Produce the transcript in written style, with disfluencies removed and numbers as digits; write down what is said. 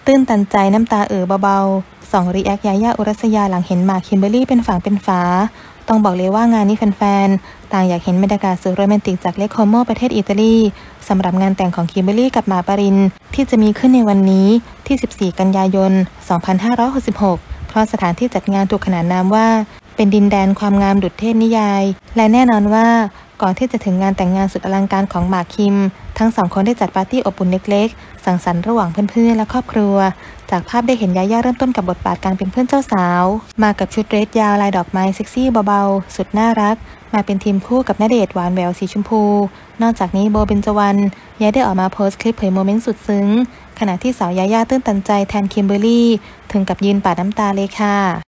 ตื้นตันใจน้ำตาเบาๆส่องรีแอคยาย่าอุรัสยาหลังเห็นหมากคิมเบอรรี่เป็นฝั่งเป็นฝาต้องบอกเลยว่างานนี้แฟนๆต่างอยากเห็นบรรยากาศสุดโรแมนติกจากเลคโคโมประเทศอิตาลีสำหรับงานแต่งของคิมเบอรรี่กับหมากปรินที่จะมีขึ้นในวันนี้ที่14 กันยายน 2566เพราะสถานที่จัดงานถูกขนานนามว่าเป็นดินแดนความงามดุจเทพนิยายและแน่นอนว่าก่อนที่จะถึงงานแต่งงานสุดอลังการของหมากคิมทั้งสองคนได้จัดปาร์ตี้อบอุ่นเล็กๆสังสรรค์ระหว่างเพื่อนๆและครอบครัวจากภาพได้เห็นยาย่าเริ่มต้นกับบทบาทการเป็นเพื่อนเจ้าสาวมากับชุดเดรสยาวลายดอกไม้เซ็กซี่เบาๆสุดน่ารักมาเป็นทีมคู่กับณเดชน์หวานแหววสีชมพูนอกจากนี้โบเบญจวรรณยังได้ออกมาโพสต์คลิปเผยโมเมนต์สุดซึ้งขณะที่สาวยาย่าตื้นตันใจแทนคิมเบอรรี่ถึงกับยืนปาดน้ำตาเลยค่ะ